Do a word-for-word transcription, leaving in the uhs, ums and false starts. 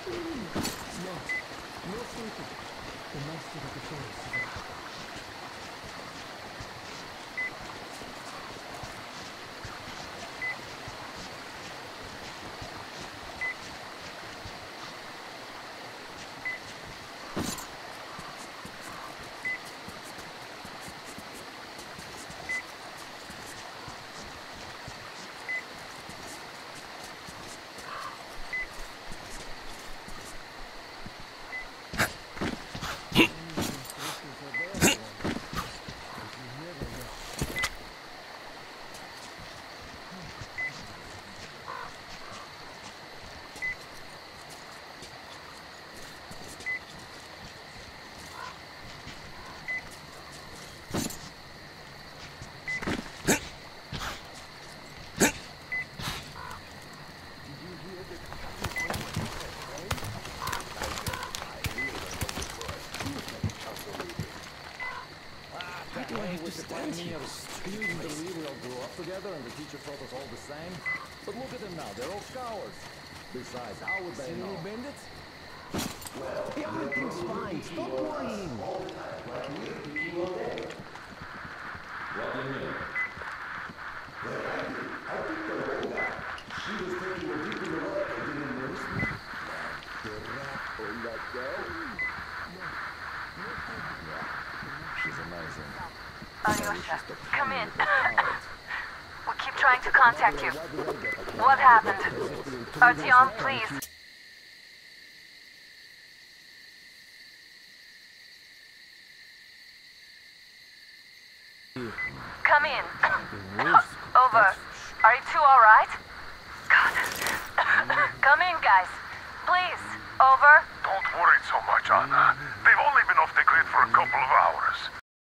No, no sleeping. The master of the forest is out. You wouldn't believe we all grew up together and the teacher taught us all the same. But look at them now, they're all cowards. Besides, how would they know? Bandits? Everything's fine, stop worrying. What do you mean? Well, I think the Olga, she was taking a deep in the lake and didn't notice me. The rat on that girl? Yeah, she's amazing. Alyosha, come in. We keep trying to contact you. What happened? Artyom, please. Come in. Over. Are you two alright? God. Come in, guys. Please. Over. Don't worry so much, Anna. They've only been off the grid for a couple of hours.